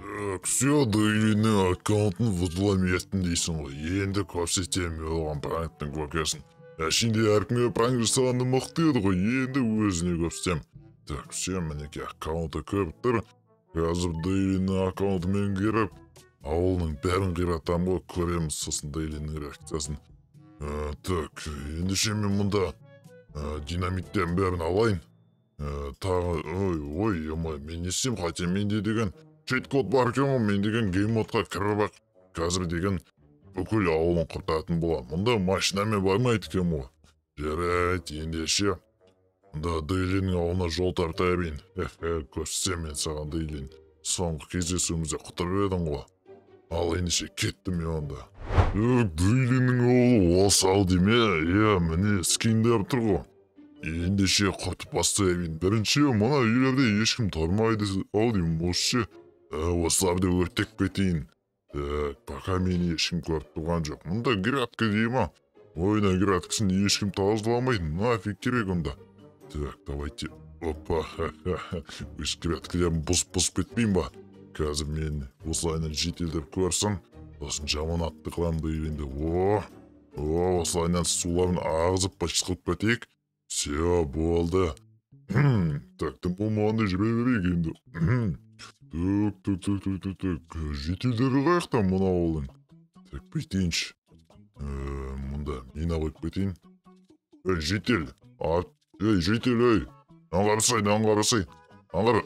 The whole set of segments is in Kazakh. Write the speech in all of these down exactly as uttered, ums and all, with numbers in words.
Все, дөйлінің аккаунтын вызламеттін дейсің ғой. Енді көрсетем оған пранктың көкесін. Әшінде әркімге пранк жасағанды мықты еді ғой, енді өзіне көрсетем. Так, все, мінеке аккаунты көріп тұр. Қазір дөйлінің аккаунтымен кіріп, ауылының бәрін қиратам ғой, көреміз сосын дөйлінің реакциясын. Так, ендеше мен мұнда динамиттерін бәрін алайын. Тағы, ой, ой, ой, мен не істеймін, хотя менде деген чит-код бар екен ғой, мен деген геймодқа кіріп ақ қазір деген бүкіл ауылын құртатын боламын. Мұнда машинамен бармайды екен ғой. Жарайды, ендеше мұнда Дейлиннің ауылына жол тарта берейін. Көрсетсем мен саған Дейлин. Соңғы кездесуімізде құтырып едің ғой. Ал ендеше кеттім мен онда. Дейлиннің ауылы осал деме, е, міне скиндер тұр ғой. Ендеше құртып бастай берейін. Бірінші, мына үйлерде ешкім тұрмайды ау деймін, осы осыларды өртеп кетейін. Так, пока мені ешкім көріп тұрған жоқ. Мұнда градка дейма. Ойна градкасын ешкім тазаламайды. Нафиг керек онда. Так, давайте. Опа, ха-ха. Өз градкалерім бұзып-бұзып кетпейін ба? Қазір мен осылайынан жителдер көрсін. Сосын жаман атты қылам дейінді. О, о, осылайынан суларын ағызып башқы қылып кетейік. Все, болды. Так, тым болмағанда жүре берейік енді. Так, так, так, так, так, так. Жителдері қаяқта мұна ауылдың. Так, бүйтейінші. Мұнда мина қойып кетейін. Эй, житель. Эй, житель, ей. Аңғарысай, аңғарысай. Аңғар.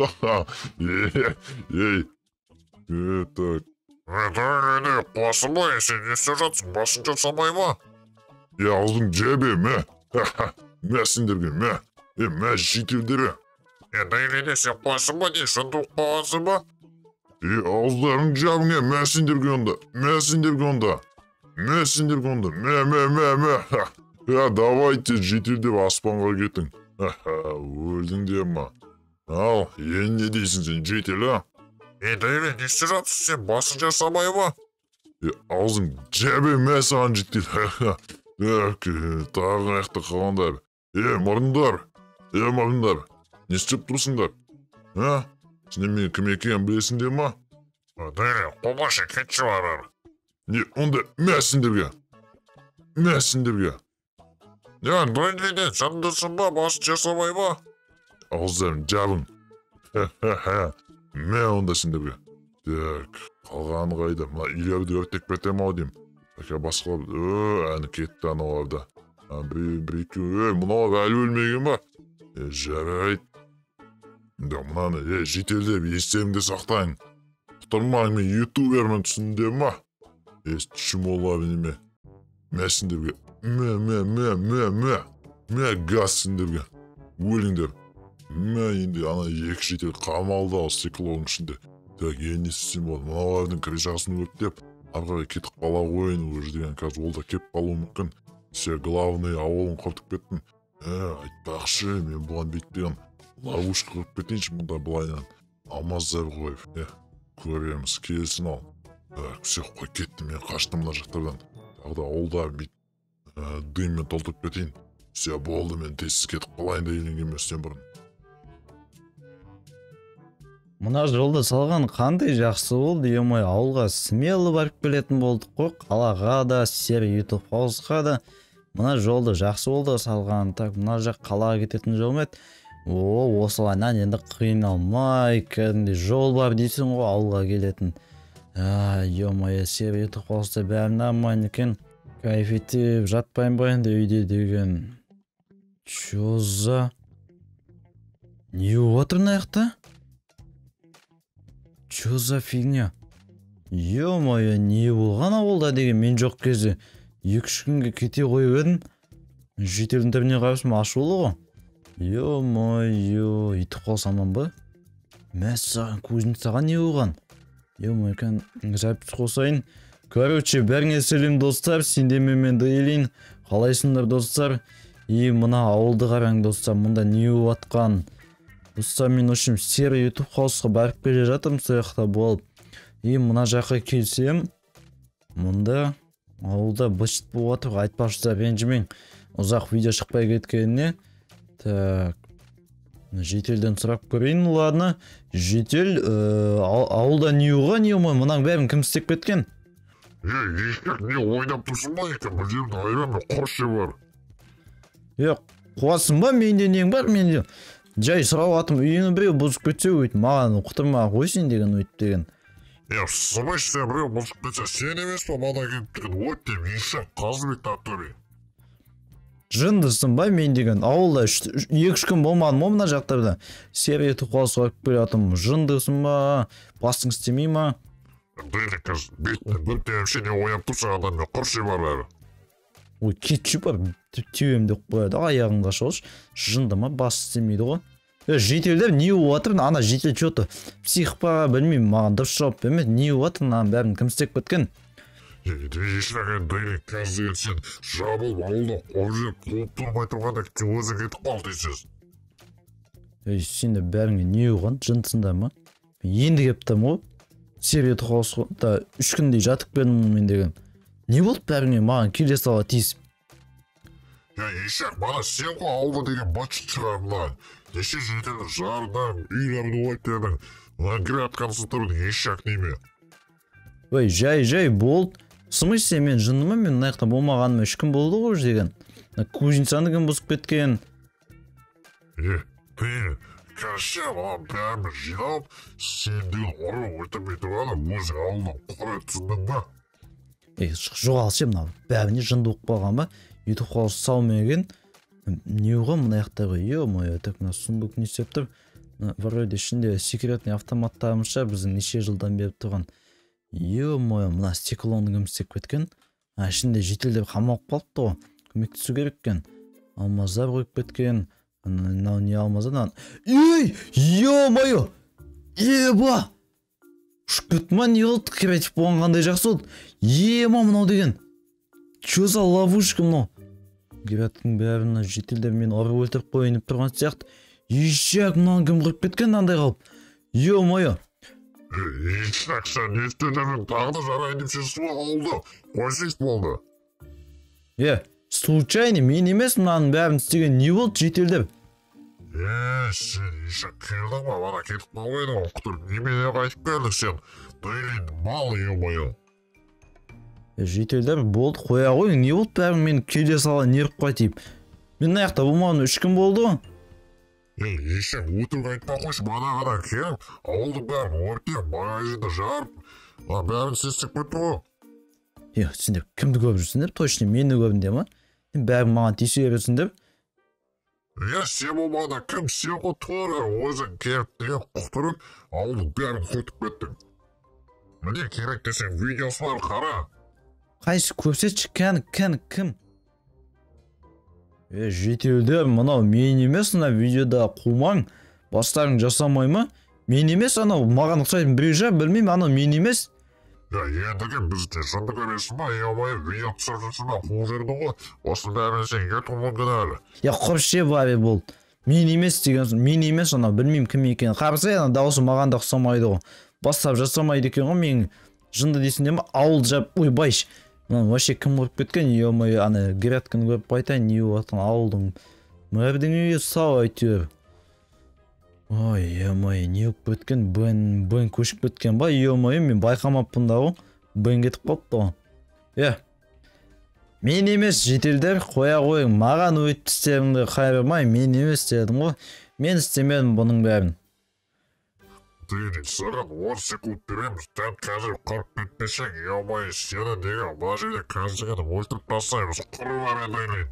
Ей. Ей, так. Ей, қосылмай, сен не істеп жатсың? Басын жасамай ма? Ей, ауыздың жебе, мә. Мә сендерге, мә. Ей, мә жителдері. Е, Дейлине сен қойсын ба дейін, шындық қойсын ба? Е, ауыздарын жабың, е, мә сендерге онда. Мә сендерге онда. Мә сендерге онда. Мә, мә, мә, мә. Я, давайте жителдер аспанға кеттің. Өлдің де ма? Ал, ең не дейсің сен, житель, а? Е, Дейлин, не істеп жатсың сен, басын жасамай ма? Е, аузың жабе, мә саған житель. Тағы аяқты қаландар. Е, мұрындар. Е, мұрындар. Не істеп тұрсыңдар? А? Сен мен кім екенін білесіңдер ма? Дейлин, қолбашы кетші барар. Не, онда мә сендерге. Мә сендерге. Я, Дейлин, жандысың ба, басын жасамай ба? Ауыздарын жабың. Мә онда сендерге. Так, қалғаны қайда? Мына үйлерді өртеп кетем ау деймін. Так, басқа, әні кетті аналарда. Бір-екі, мұналар әлі өлмеген ба? Жарайды. Да, мұнаны, е, жителдер, естеріңді сақтайын. Құтырмаң мен ютубермін түсінде ма? Е, түшім олар неме. Мә сендерге. Мә, мә, мә, мә, мә. Мә газ сендерге. Өліңдер. Мә, енді ана екі жител қамалды ал стеклоның ішінде. Так, енді істесем болды. Мұналардың крышасын өрттеп, арқаға кетіп қала қойын уже деген қазір ол да кеп қалуы мүмкін. Все, главный ауылын құртып кеттім. Ә, айтпақшы, мен бұған бүйтпеген ловушка құрып кетейінші мұнда бұлайынан. Алмаздар қойып, е, көреміз, келсін ал. Так, все, қой кетті, мен қаштым мына жақтардан. Тағы да ауылдар бүйт дыммен толтырып кетейін. Все, болды, мен тезсіз кетіп қалайын Дейлинге еместен бұрын. Мұна жолды салған қандай жақсы болды, емай ауылға смелы барып келетін болдық қой, қалаға да, сер ютуб хаусқа да. Мұна жолды жақсы болды салған. Так, мұна жақ қалаға кететін жол ма еді? О, осылайынан енді қиналмай, кәдімгідей жол бар дейсің ғой ауылға келетін. Емай, сер ютуб хауста бәрін аман екен. Кайф етіп жатпайын ба енді үйде деген. Чё за? Не отыр мына жақта? Чё за фигня? Ё-моё, не болған ауылда деген мен жоқ кезде екі-үш күнге кете қойып едім. Жителдің түріне қарасым ашулы ғой. Ё-моё, үйтіп қалсам ба? Мәс саған көзін саған не болған? Ё-моё, кән запись қосайын. Короче, бәріңе сәлем достар, сендемен мен Дейлин. Қалайсыңдар достар? И мына ауылды қараң достар, мұнда не болып атқан? Достар, мен үшін сер ютуб хаусқа барып келе жатырмын сояқта болып. И мына жаққа келсем, мұнда ауылда бышыт болып атыр, айтпақшыда ренжімең. Ұзақ видео шықпай кеткеніне. Так. Жетелден сұрап көрейін, ладно. Жетел, ауылда не уға, не умай, мұнаң бәрін кім істеп кеткен? Ей, ешкек не ойнап тұрсың ба екен, бұл жерде айран бір құршы бар. Е, қуасың ба, менде нең бар, менде. Жай сұрау атым, үйіні біреу бұзып кетсе өйт, маған құтырма қойсын деген өйт деген. Е, сыбаш сен біреу бұзып кетсе, сен емес па мана келіп деген өт деп, ешкек қазыбек таптыры. Жындысың ба мен деген, ауылда екі-үш күн болмадым ма мына жақтарда. Серия тұқалсы қойып келатым, жындысың ба, басың істемей ма? Дәйлі қыз, бетінен бір тәмше не ойнап тұрса адаммен құршы бар әрі. Ой, кетші бар, түйемді қояды, аяғыңға шолш, жынды ма, бас істемейді ғой. Жетелдер не уатыр, ана жетел чоты псих па, білмеймін, маған дұрыс жауап бермеді, не уатыр, ана бәрін кім істеп кеткен? Ешілеген дәйлі қазір сен жабыл ауылда қожып қуып тұрмай тұрғанда өзі кетіп қал дейсіз. Сенде бәріңе не уған, жындысыңдар ма? Енді кептім ғой, серия тұқалысында үш күндей жатып бердім мен деген. Не болды бәріңе маған келе сала тиісіп? Я ешек, бана сен ғой ауылда деген бачы шығарымдан. Еше жетелі жарынан, үйлерді ойттедің. Мына кіре атқансыз тұрдың ешек неме. Ой, жай-жай болды. Сымыш сен мен жындыма, мен наяқта болмағаныма үш күн болды ғой деген. Кузинцаны кім бұзып кеткен? Е, ты, кәше маған бәрімі жинап, сен деген ұры өлтірмей тұрғаны өзі ауылдан құр түсіндің ба? Ей, жоғалшы мынау, бәріне жынды оқып қалған ба? Ютуб қалысы салмеген. Не оған мына аяқтағы? Е-мое, так мына сұмдық не істеп тұр? Вроде ішінде секретный автоматтарымызша біздің неше жылдан беріп тұрған. Е-мое, мына стеклоны кім істеп кеткен? Ішінде жетелдеп қамалып қалыпты ғой. Көмектесу керек екен. Алмаздар қойып кеткен. Мынау не алмаздар? Ей, е-мое! Е-ба! Шүкітма не олды? Креатив болған қандай жақсы олды? Ема мынау деген. Чё за ловушка мынау? Креативтің бәрін жетелдер мен ұры өлтіріп қойынып тұрған сияқты. Ешек мынау кім құрып кеткен андай қалып. Е-мое! Ешек сен не істедіңін тағы да жарайын деп сен суға алды. Қойсыз болды. Е, случайно мен емес мынаның бәрін істеген не болды жетелдер? Е, сен ешек келдің ба, бана кетіп қалмайды ғой, құтыр немене қайтып келдің сен? Дәйлен мал е-мое. Жетелдер болды, қоя ғой, не болды бәрін мен келе сала неріп қайтып. Мен аяқта болмағын үш күн болды ғой. Ей, ешек өтірік айтпа қойшы, бана ғана келіп, ауылды бәрін өртеп, багажды жарып, бәрін сестеп кетті ғой. Е, сендер кімді көріп жүрсіңдер? Точно мені көрдіңдер ма? Бәрін маған тисе бересіңдер? Е, сен болмағанда кім сен ғой тұры, өзің келіп деген құқтырып, ауылды бәрін көтіп кеттің. Міне керек десең видеосы бар қара. Қайсы көрсетші кәні, кәні, кім? Е, жетеулер, мынау мен емес, мына видеода қумаң, бастарың жасамай ма? Мен емес, анау маған ұқсайтын біреу жа, білмеймін, анау мен емес. Я, ендіген бізде жынды көресің ба, еумай, видео түсір жүрсің ба, қол жерді ғой, осының бәрін сен кетуің мүмкін әлі. Я құрше бабе болды. Мен емес деген соң, мен емес, анау білмеймін кім екен. Қарсы, ана дауысы маған да ұқсамайды ғой. Бастап жасамайды екен ғой, мен жынды дейсің де ма, ауыл жап, ой, байш. Мынау вообще кім көріп кеткен, еумай, ана грядканы көріп қайтайын, не болатын ауылдың. Мөрдің үйі сау әйтеуір. Ой, е-мой, не өп кеткен, бен, бен көшіп кеткен ба, е-мой, мен байқамаппын да ғой, бен кетіп қалыпты ғой. Е, мен емес жетелдер, қоя қойың, маған өйтті істеріңді қайырмай, мен емес дедім ғой, мен істемедім бұның бәрін. Дейін, саған он секунд береміз, дән қазір қырып кетпесең, е-мой, сені деген бұл жерде қазіргені өлтіріп тастаймыз, құры бар ендайын.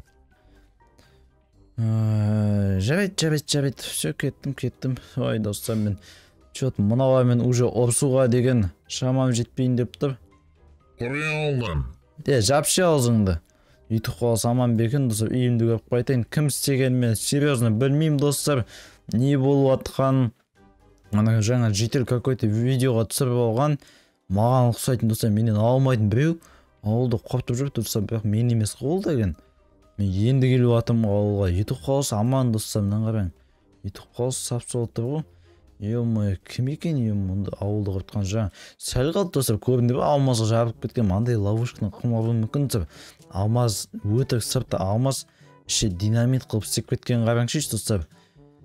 Жарайды, жарайды, жарайды, все, кеттім, кеттім. Ой, достар, мен чөт мынауармен уже ұрсуға деген шамам жетпейін деп тұр. Құры алдым. Де, жапшы аузыңды. Ютуб қаласы аман берген, достар, үйімді көріп қайтайын. Кім істеген мен серьезно білмеймін, достар. Не болып атқан. Ана жаңа жетел какой-то видеоға түсіріп алған. Маған ұқсайтын, достар, менен алмайтын біреу. Ауылды қорытып жүріп, достар, бірақ мен емес қол деген. Мен енді келу атым ауылға. Ютуб қаласы аман, достар, мынан қараң. Ютуб қаласы сап-сол тұр ғой. Е-мой, кім екен ем ауылды құртқан жаңа. Сәл қалды, достар, көрінде ба, алмазға жарып кеткен. Мандай ловушканы қылмауы мүмкін, достар. Алмаз өтірік сыртта алмаз іші динамит қылып істеп кеткен қараңшы, достар.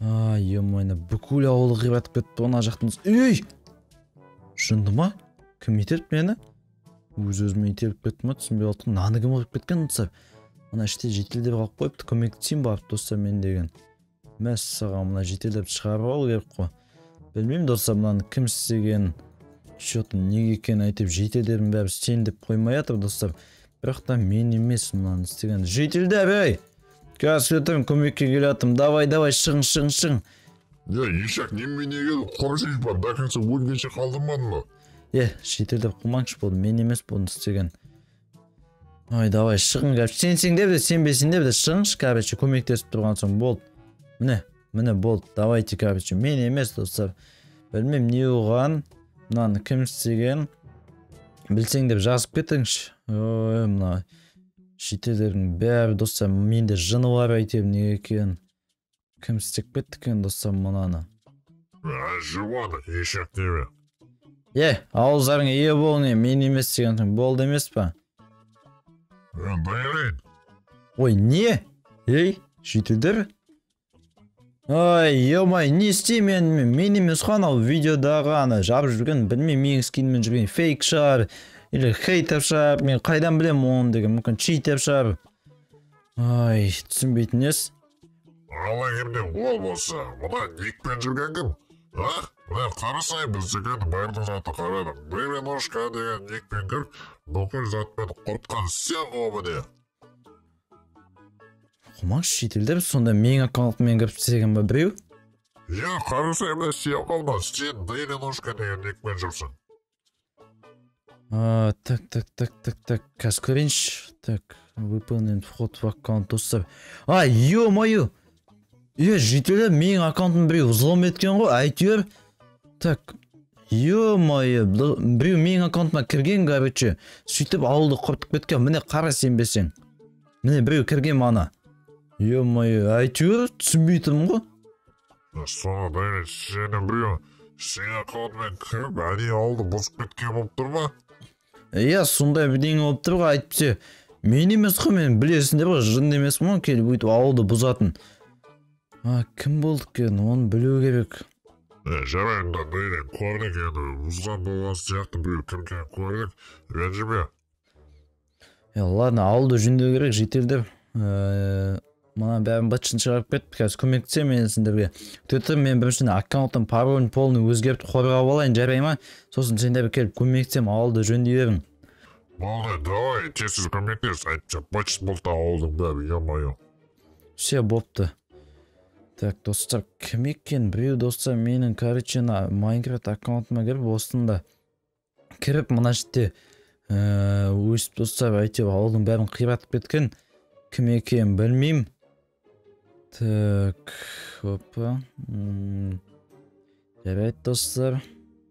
А, е-мойны, бүкіл ауылы қиратып кетті ана жақтың. Ей! Жынды ма? Кім итеріп мені? Өз-өзіме итеріп кетті ма? Түсінбей қалдым. Наны кім ұрып кеткен достар? Мына іште жетелдеп қалып қойыпты, көмектесейін барып достар мен деген. Мәссаған, мына жетелдеп шығарып алу керек қой. Білмеймін достар, мынаны кім істеген, что-то неге екенін айтып жетелдердің бәрі сен деп қоймай жатыр достар. Бірақ та мен емес мынаны істеген. Жетелдеп, ей! Қазір өтірім көмекке келатым. Давай, давай, шығың, шығың, шығың. Я, ешак, немене келді? Қорсейіз бар, до конца өлгенше қалдырмадың ба? Е, жетелдеп қылмаңшы болды, мен емес бұны істеген. Ой, давай, шығың, кәп. Сенсең деп де, сенбесін деп де, шығыңшы, кәбече, көмектесіп тұрған соң болды. Міне, міне болды, давайте, кәбече. Мен емес, достар. Білмем, не оған, мынаны кім істеген. Білсең деп жазып кетіңші. Ой, мына жетелердің бәрі, достар, менде жыны бар айтем, неге екен. Кім істеп кетті екен, достар, мынаны. А, жуаны, ешак деме. Е, ауыздарыңа ие болың, мен емес деген соң болды емес па? Дайрайын. Ой, не? Ей, жетелдер? Ой, емай, не істеймен? Мен емес қана видеодағы ана жабып жүрген, білмей менің скинмен жүрген фейк шығар, или хейтер шығар, мен қайдан білем оны деген, мүмкін читер шығар. Ой, түсінбейтін ес. Ала кімде ол болса, мұна никпен жүрген кім? А? Мына қарасай біз деген бардың заты қарадым. Бірі ношқа деген никпен кіріп, бүкіл затпен құртқан сен ғобы де. Құмаңшы жетелдер, сонда менің аккаунтымен кіріп істеген ба біреу? Я, қарасай біз сен қалмас, сен бірі ношқа деген никпен жүрсің. А, так, так, так, так, так, қазір көрейінші. Так, выполнен вход в аккаунт достар. А, ё-моё! Е, жетелер, менің аккаунтым біреу взлом еткен ғой, әйтеуір. Так, ё-моё, біреу менің аккаунтыма кірген, короче, сөйтіп ауылды құртып кеткен. Міне қара сенбесең. Міне біреу кірген мана. Ё-моё, әйтеуір түсінбейтім ғой. Соны дайын, сені біреу, сен аккаунтымен кіріп, әне ауылды бұзып кеткен болып тұр ма? Иә, сондай бірдеңе болып тұр ғой, айтпесе. Мен емес қой, мен білесіңдер ғой, жын емес мұн, келіп өйтіп ауылды бұзатын. А, кім болды екен, оны білу керек. Жарайында дайын, көрдік енді, бұзған болған сияқты біреу кім-кем көрдік, ренжіме. Е, ладно, ауылды жөндеу керек, жетелдеп. Мана бәрін бытшын шығарып кетті, қазір көмектесе мен сендерге. Төтім мен біріншіне аккаунттың паролін полный өзгеріп қорғап алайын, жарай ма? Сосын сендер келіп көмектесем, ауылды жөндеуін. Болды, давай, тесіз көмектес, айтшы, бачт болта ауылдың бәрі, е-мое. Все, бопты. Так, достар, кім екен? Біреу достар менің, короче, Майнкрафт аккаунтыма кіріп, осында кіріп, мына жерде өсіп достар, әйтеуір ауылдың бәрін қиратып кеткен. Кім екен білмеймін. Так, опа. Жарайды достар.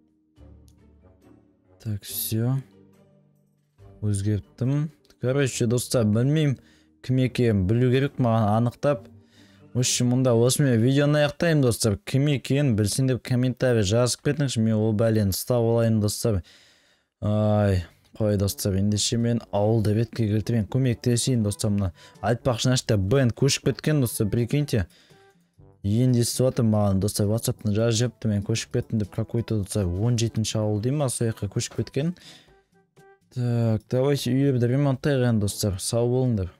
Так, все. Өзгерттім. Короче, достар, білмеймін. Кім екен білу керек, маған анықтап. Өші мұнда осымен видеоны аяқтаймын достар. Кім екен білсін деп комментарий жазып кетіңізші, мен ол бәлені ұстап алайын достар. Ай, қой достар, ендеше мен ауылды ретке келтірейін, көмектесейін достар. Мына айтпақшы нашта бенд көшіп кеткен достар, прикиньте. Енді естіп жатыр маған достар, WhatsApp-тан жазып жепті, мен көшіп кеттім деп, какой-то достар он жетінші ауыл дейм ма, сол жаққа көшіп кеткен. Так, давайте үйлерді ремонттайық достар, сау болыңдар.